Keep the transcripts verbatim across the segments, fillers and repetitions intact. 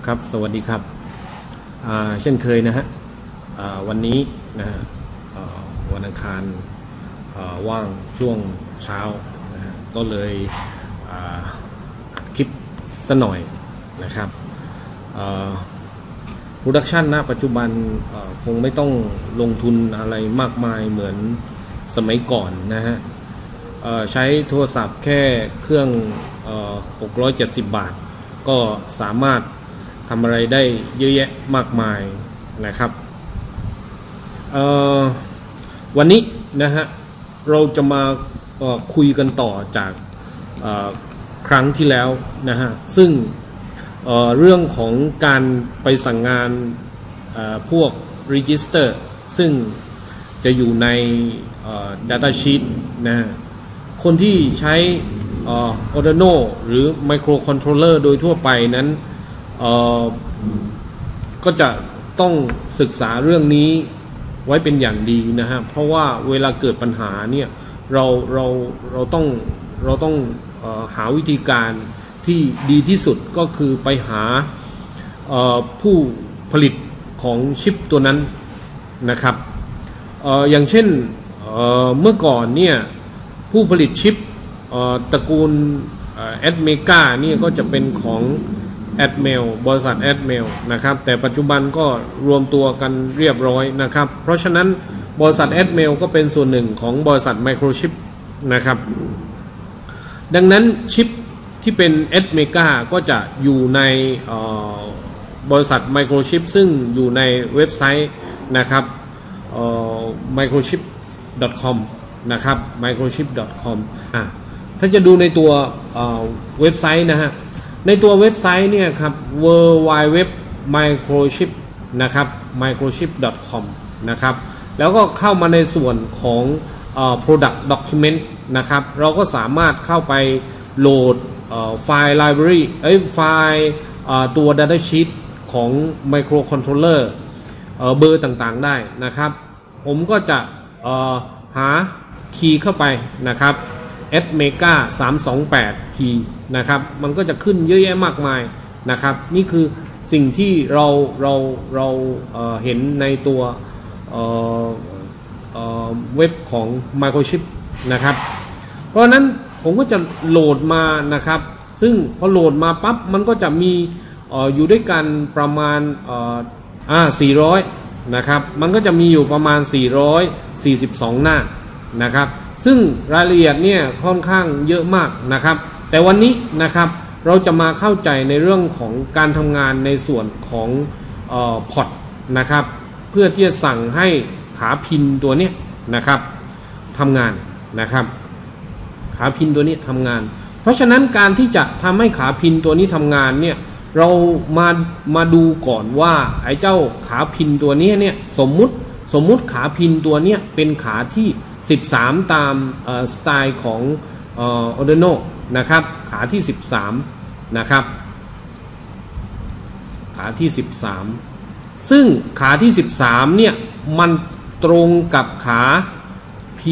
ครับสวัสดีครับเช่นเคยนะฮะวันนี้นะฮะวันอังคารว่างช่วงเช้านะฮะก็เลยอัดคลิปสักหน่อยนะครับโปรดักชันณปัจจุบันคงไม่ต้องลงทุนอะไรมากมายเหมือนสมัยก่อนนะฮะใช้โทรศัพท์แค่เครื่องหกร้อยเจ็ดสิบบาทก็สามารถทำอะไรได้เยอะแยะมากมายนะครับวันนี้นะฮะเราจะมาคุยกันต่อจากครั้งที่แล้วนะฮะซึ่งเ, เรื่องของการไปสั่งงานพวก Register ซึ่งจะอยู่ใน Data Sheet นะคนที่ใช้ Arduino หรือ Microcontroller โดยทั่วไปนั้นก็จะต้องศึกษาเรื่องนี้ไว้เป็นอย่างดีนะฮะเพราะว่าเวลาเกิดปัญหาเนี่ยเราเราเราต้องเราต้องเอ่อหาวิธีการที่ดีที่สุดก็คือไปหาผู้ผลิตของชิปตัวนั้นนะครับ เอ่อ อย่างเช่น เอ่อ เมื่อก่อนเนี่ยผู้ผลิตชิปตระกูลแอดเมกาเนี่ยก็จะเป็นของแอดเมลบริษัทแอดเมลนะครับแต่ปัจจุบันก็รวมตัวกันเรียบร้อยนะครับเพราะฉะนั้นบริษัทแอดเมลก็เป็นส่วนหนึ่งของบริษัทไมโครชิปนะครับดังนั้นชิปที่เป็นแอดเมกาก็จะอยู่ในบริษัทไมโครชิปซึ่งอยู่ในเว็บไซต์นะครับ ไมโครชิป ดอท คอม นะครับ ไมโครชิป ดอท คอม อ่ะถ้าจะดูในตัวเว็บไซต์นะฮะในตัวเว็บไซต์เนี่ยครับ ดับเบิลยู ดับเบิลยู ดับเบิลยู ดับเบิลยู ดอท ไมโครชิป นะครับ ไมโครชิป ดอท คอม นะครับแล้วก็เข้ามาในส่วนของเอ่อ Product Document นะครับเราก็สามารถเข้าไปโหลดเอ่อไฟล์ Library เอ้ยไฟล์เอ่อตัว Data Sheet ของ Microcontroller เอ่อเบอร์ต่างๆได้นะครับผมก็จะเอ่อหาคีย์เข้าไปนะครับ เอส เมกา สามสองแปด พี นะครับมันก็จะขึ้นเยอะแยะมากมายนะครับนี่คือสิ่งที่เราเราเราเอ่อเห็นในตัวเอ่อเอ่อเว็บของ Microchip นะครับเพราะนั้นผมก็จะโหลดมานะครับซึ่งพอโหลดมาปั๊บมันก็จะมีเอ่ออยู่ด้วยกันประมาณเอ่ออ่าสี่ร้อยนะครับมันก็จะมีอยู่ประมาณสี่ร้อยสี่สิบสองหน้านะครับซึ่งรายละเอียดเนี่ยค่อนข้างเยอะมากนะครับแต่วันนี้นะครับเราจะมาเข้าใจในเรื่องของการทำงานในส่วนของเอ่อพอร์ตนะครับเพื่อที่จะสั่งให้ขาพินตัวนี้นะครับทำงานนะครับขาพินตัวนี้ทำงานเพราะฉะนั้นการที่จะทำให้ขาพินตัวนี้ทำงานเนี่ยเรามามาดูก่อนว่าไอ้เจ้าขาพินตัวนี้เนี่ยสมมุติสมมุติขาพินตัวนี้เป็นขาที่สิบสามตามสไตล์ของเอ่อ Arduino นะครับขาที่สิบสามนะครับขาที่สิบสามซึ่งขาที่สิบสามเนี่ยมันตรงกับขา พี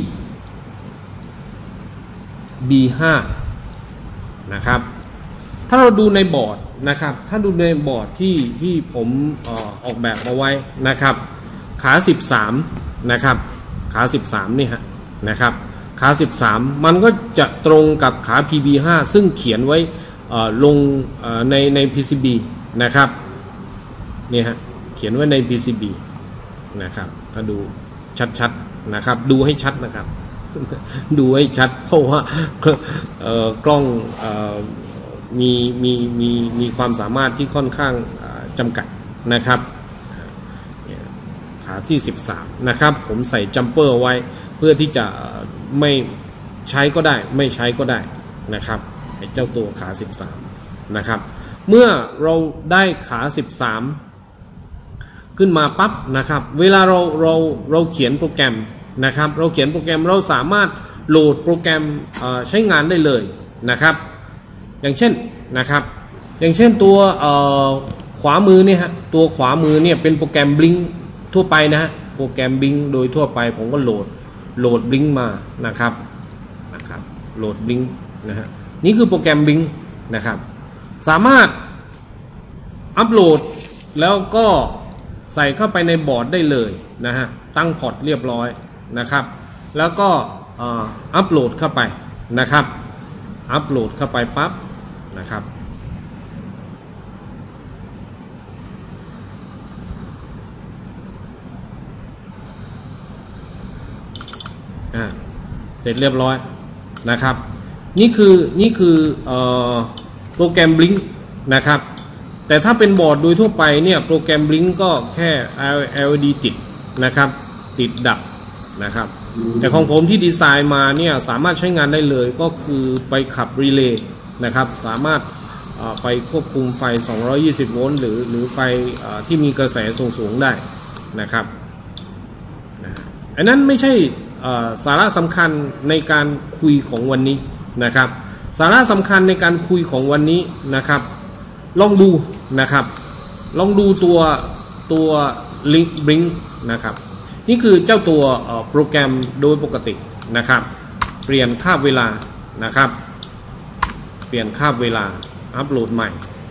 บี ห้า นะครับถ้าเราดูในบอร์ดนะครับถ้าดูในบอร์ดที่ที่ผมเอ่อออกแบบมาไว้นะครับขาสิบสามนะครับขาสิบสามนี่ฮะนะครับขาสิบสามมันก็จะตรงกับขา พี บี ห้า ซึ่งเขียนไว้ลงในใน พี ซี บี นะครับนี่ฮะเขียนไว้ใน พี ซี บี นะครับถ้าดูชัดๆนะครับดูให้ชัดนะครับ ดูให้ชัดเพราะว่ากล้องมีมีมีมีความสามารถที่ค่อนข้างจำกัดนะครับขาที่สิบสามนะครับผมใส่จัมเปอร์ไว้เพื่อที่จะไม่ใช้ก็ได้ไม่ใช้ก็ได้นะครับไอ้เจ้าตัวขาสิบสามนะครับเมื่อเราได้ขาสิบสามขึ้นมาปั๊บนะครับเวลาเราเราเราเขียนโปรแกรมนะครับเราเขียนโปรแกรมเราสามารถโหลดโปรแกรมใช้งานได้เลยนะครับอย่างเช่นนะครับอย่างเช่นตัวขวามือเนี่ยฮะตัวขวามือเนี่ยเป็นโปรแกรม Blink ทั่วไปนะฮะโปรแกรม Blink โดยทั่วไปผมก็โหลดโหลด Blink มานะครับนะครับโหลด Blink นะฮะนี่คือโปรแกรม Blink นะครับสามารถอัปโหลดแล้วก็ใส่เข้าไปในบอร์ดได้เลยนะฮะตั้งพอร์ตเรียบร้อยนะครับแล้วก็อัปโหลดเข้าไปนะครับอัปโหลดเข้าไปปั๊บนะครับอ่าเสร็จเรียบร้อยนะครับนี่คือนี่คือโปรแกรม Blink นะครับแต่ถ้าเป็นบอร์ดโดยทั่วไปเนี่ยโปรแกรม Blink ก็แค่ แอล อี ดี ติดนะครับติดดับนะครับแต่ของผมที่ดีไซน์มาเนี่ยสามารถใช้งานได้เลยก็คือไปขับรีเลย์นะครับสามารถไปควบคุมไฟสองร้อยยี่สิบโวลต์หรือหรือไฟที่มีกระแสสูงๆได้นะครับอันนั้นไม่ใช่สาระสำคัญในการคุยของวันนี้นะครับสาระสำคัญในการคุยของวันนี้นะครับลองดูนะครับลองดูตัวตัว Blink นะครับนี่คือเจ้าตัวโปรแกรมโดยปกตินะครับเปลี่ยนคาบเวลานะครับเปลี่ยนคาบเวลาอัปโหลดใหม่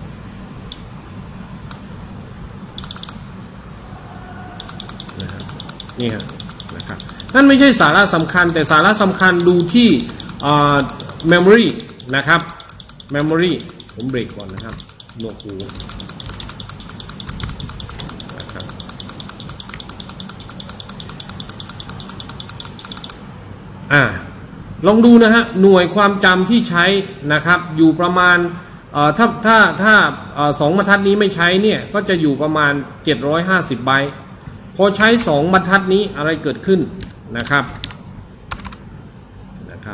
นะครับนี่ฮะนะครับนั่นไม่ใช่สาระสำคัญแต่สาระสำคัญดูที่ memory นะครับ memory ผมเบรกก่อนนะครับหนวกหูนะครับอ่าลองดูนะฮะหน่วยความจำที่ใช้นะครับอยู่ประมาณถ้าถ้าถ้าสองบรรทัดนี้ไม่ใช้เนี่ยก็จะอยู่ประมาณเจ็ดร้อยห้าสิบไบต์พอใช้สองบรรทัดนี้อะไรเกิดขึ้นนะครับนะครับ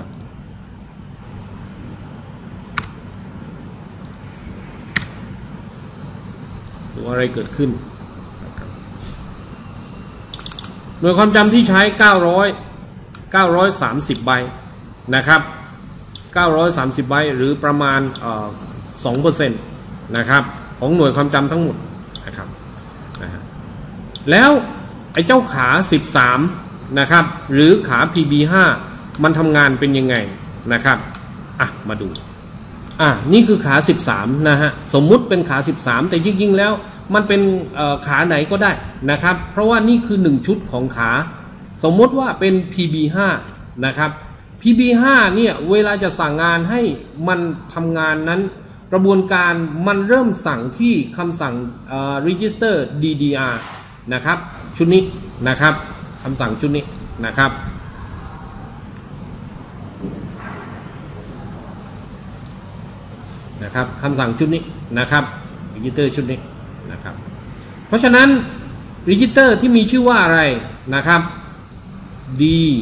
ดูอะไรเกิดขึ้นนะครับหน่วยความจำที่ใช้เก้าร้อยเก้าร้อยสามสิบไบต์นะครับเก้าร้อยสามสิบไบต์หรือประมาณเอ่อ สองเปอร์เซ็นต์ นะครับของหน่วยความจำทั้งหมดนะครับนะฮะแล้วไอ้เจ้าขาสิบสามนะครับหรือขา พี บี ห้า มันทำงานเป็นยังไงนะครับอ่ะมาดูอ่ะนี่คือขาสิบสามนะฮะสมมุติเป็นขาสิบสามแต่จริงๆแล้วมันเป็นขาไหนก็ได้นะครับเพราะว่านี่คือหนึ่งชุดของขาสมมติว่าเป็น พี บี ห้า นะครับ พี บี ห้า เนี่ยเวลาจะสั่งงานให้มันทำงานนั้นกระบวนการมันเริ่มสั่งที่คำสั่ง register ดี ดี อาร์ นะครับชุดนี้นะครับคำสั่งชุดนี้นะครับนะครับคำสั่งชุดนี้นะครับ register ชุดนี้นะครับเพราะฉะนั้น register ที่มีชื่อว่าอะไรนะครับ D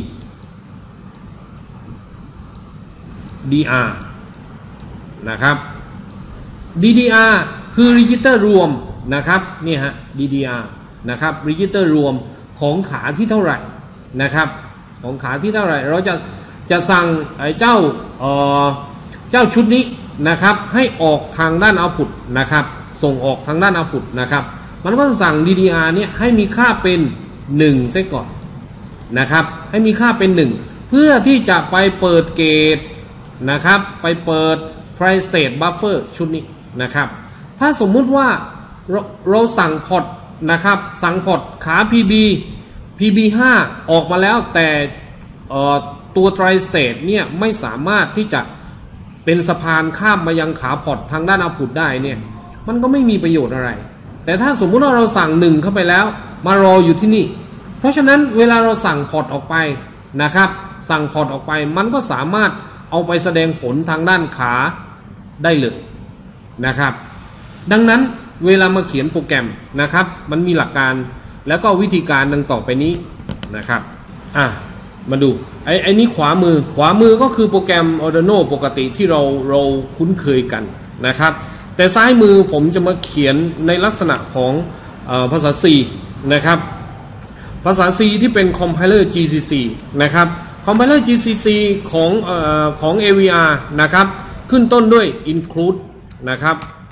ดี อาร์ นะครับ ดี ดี อาร์ คือ register รวมนะครับนี่ฮะ ดี ดี อาร์ นะครับ register รวมของขาที่เท่าไหร่นะครับของขาที่เท่าไหร่เราจะจะสั่งไอ้เจ้าเอ่อเจ้าชุดนี้นะครับให้ออกทางด้าน output นะครับส่งออกทางด้าน output นะครับมันก็จะสั่ง ดี ดี อาร์ เนี่ยให้มีค่าเป็นหนึ่งซะก่อนนะครับให้มีค่าเป็นหนึ่งเพื่อที่จะไปเปิดเกตนะครับไปเปิด try state buffer ชุดนี้นะครับถ้าสมมุติว่าเราเราสั่งพอร์ตนะครับสั่งพอร์ตขา พี บี พี บี ห้า ออกมาแล้วแต่ตัว try state เนี่ยไม่สามารถที่จะเป็นสะพานข้ามมายังขาพอร์ตทางด้าน output ได้เนี่ยมันก็ไม่มีประโยชน์อะไรแต่ถ้าสมมุติว่าเราสั่งหนึ่งเข้าไปแล้วมารออยู่ที่นี่เพราะฉะนั้นเวลาเราสั่งพอร์ตออกไปนะครับสั่งพอร์ตออกไปมันก็สามารถเอาไปแสดงผลทางด้านขาได้เลยนะครับดังนั้นเวลามาเขียนโปรแกรมนะครับมันมีหลักการแล้วก็วิธีการดังต่อไปนี้นะครับอ่ะมาดูไอ้ไอ้นี้ขวามือขวามือก็คือโปรแกรม Arduino ปกติที่เราเราคุ้นเคยกันนะครับแต่ซ้ายมือผมจะมาเขียนในลักษณะของเอ่อภาษา C นะครับภาษา C ที่เป็น Compiler จี ซี ซี นะครับ Compiler จี ซี ซี ของเอ่อของ เอ วี อาร์ นะครับขึ้นต้นด้วย include นะครับ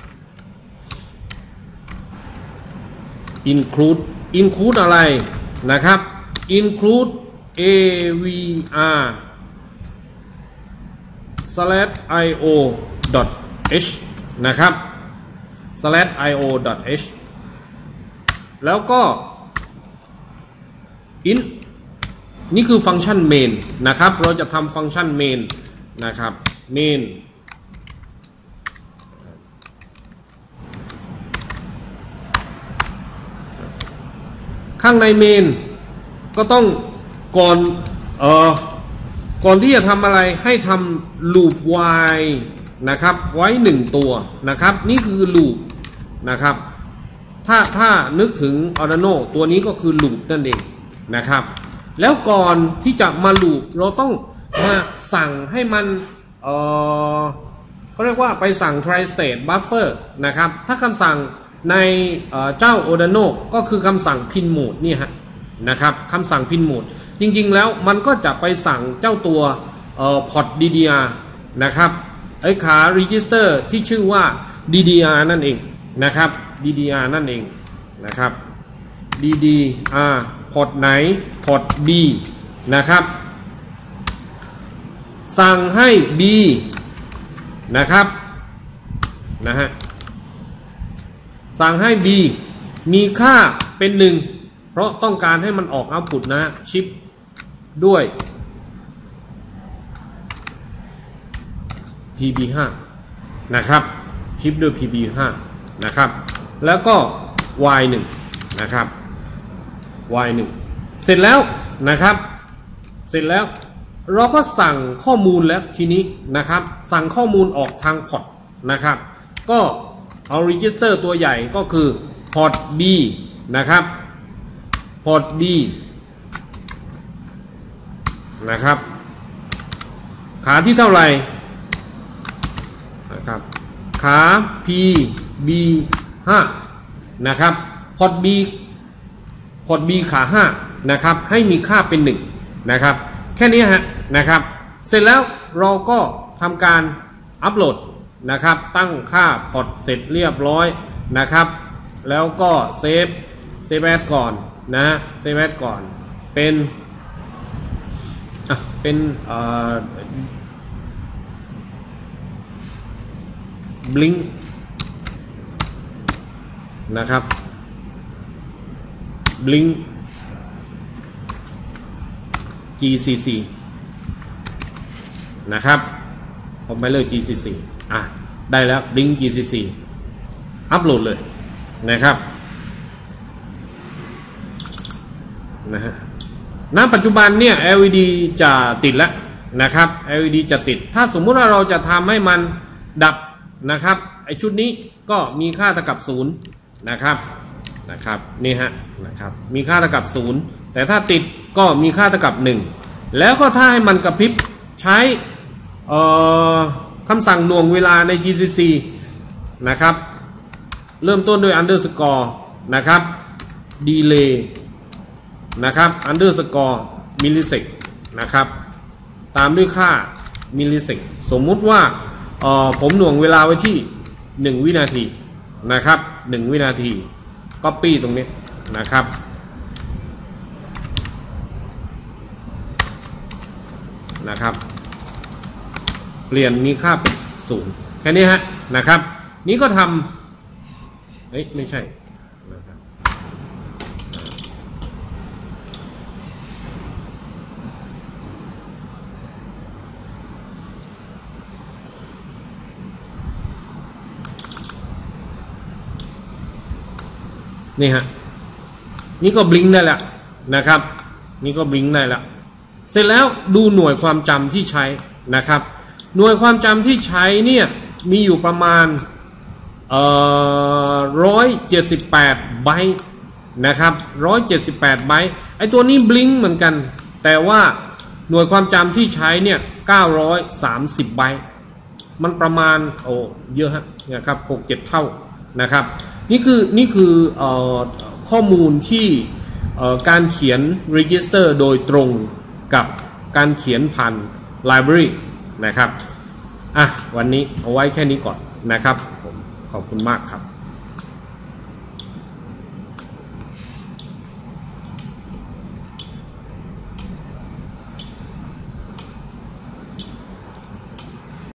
include include อะไรนะครับ include เอ วี อาร์ slash ไอ โอ dot h นะครับ slash io dot h แล้วก็ int นี่คือฟังก์ชัน main นะครับเราจะทำฟังก์ชัน main นะครับ main ข้างใน main ก็ต้องก่อนเอ่อก่อนที่จะทำอะไรให้ทำ loop while นะครับไว้หนึ่งตัวนะครับนี่คือ loop นะครับถ้าถ้านึกถึง Arduino ตัวนี้ก็คือ loop นั่นเองนะครับแล้วก่อนที่จะมา loop เราต้องมาสั่งให้มันเอ่อเขาเรียกว่าไปสั่ง tri state buffer นะครับถ้าคำสั่งในเจ้า Arduino ก็คือคำสั่ง pin mode นี่ฮะนะครับคำสั่ง pin mode จริงๆแล้วมันก็จะไปสั่งเจ้าตัวพอร์ต ดี ดี อาร์ นะครับไอ้ขา register ที่ชื่อว่า ดี ดี อาร์ นั่นเองนะครับ ดี ดี อาร์ นั่นเองนะครับ ดี ดี อาร์ พอร์ตไหนพอร์ต B นะครับสั่งให้ B นะครับนะฮะสั่งให้ B มีค่าเป็นหนึ่งเพราะต้องการให้มันออกเอาท์พุตนะฮะชิปด้วย พี บี ห้า นะครับชิปด้วย พี บี ห้า นะครับแล้วก็ Y หนึ่ง นะครับ Y หนึ่ง เสร็จแล้วนะครับเสร็จแล้วเราก็สั่งข้อมูลแล้วทีนี้นะครับสั่งข้อมูลออกทางพอร์ตนะครับก็เอา register ตัวใหญ่ก็คือพอร์ต B นะครับพอร์ต B นะครับขาที่เท่าไหร่นะครับขา P B ห้า นะครับพอร์ต B พอร์ต B ขาห้านะครับให้มีค่าเป็นหนึ่งนะครับแค่นี้ฮะนะครับเสร็จแล้วเราก็ทำการอัปโหลดนะครับตั้งค่าพอร์ตเสร็จเรียบร้อยนะครับแล้วก็เซฟเซฟแอดก่อนนะเซฟแอดก่อนเป็นอ่ะเป็นเอ่อ blink นะครับ blink จี ซี ซี นะครับคอมไพเลอร์ จี ซี ซี อ่ะได้แล้ว blink จี ซี ซี อัปโหลดเลยนะครับนะฮะณปัจจุบันเนี่ย แอล อี ดี จะติดแล้วนะครับ แอล อี ดี จะติดถ้าสมมุติว่าเราจะทำให้มันดับนะครับไอชุดนี้ก็มีค่าเท่ากับศูนย์นะครับนะครับนี่ฮะนะครับมีค่าเท่ากับศูนย์แต่ถ้าติดก็มีค่าเท่ากับหนึ่งแล้วก็ถ้าให้มันกระพริบใช้คำสั่งหน่วงเวลาใน จี ซี ซี นะครับเริ่มต้นด้วย underscore นะครับ delay นะครับ underscore millisec นะครับตามด้วยค่า millisec สมมุติว่าผมหน่วงเวลาไว้ที่หนึ่งวินาทีนะครับหนึ่งวินาที copy ตรงนี้นะครับนะครับเปลี่ยนมีค่าเป็นศูนย์แค่นี้ฮะนะครับนี้ก็ทำเอ้ยไม่ใช่นะครับนี่ฮะนี่ก็บลิงก์ได้แล้วนะครับนี่ก็บลิงก์ได้แล้วเสร็จแล้วดูหน่วยความจำที่ใช้นะครับหน่วยความจำที่ใช้เนี่ยมีอยู่ประมาณเอ่อร้อยเจ็ดสิบแปดไบต์นะครับร้อยเจ็ดสิบแปดไบต์ไอตัวนี้บลิงก์เหมือนกันแต่ว่าหน่วยความจำที่ใช้เนี่ยเก้าร้อยสามสิบไบต์มันประมาณโอ้เยอะฮะนะครับหกเจ็ดเท่านะครับนี่คือนี่คือเอ่อข้อมูลที่เอ่อการเขียน register โดยตรงกับการเขียนผ่าน library นะครับอ่ะวันนี้เอาไว้แค่นี้ก่อนนะครับผมขอบคุณมากครับ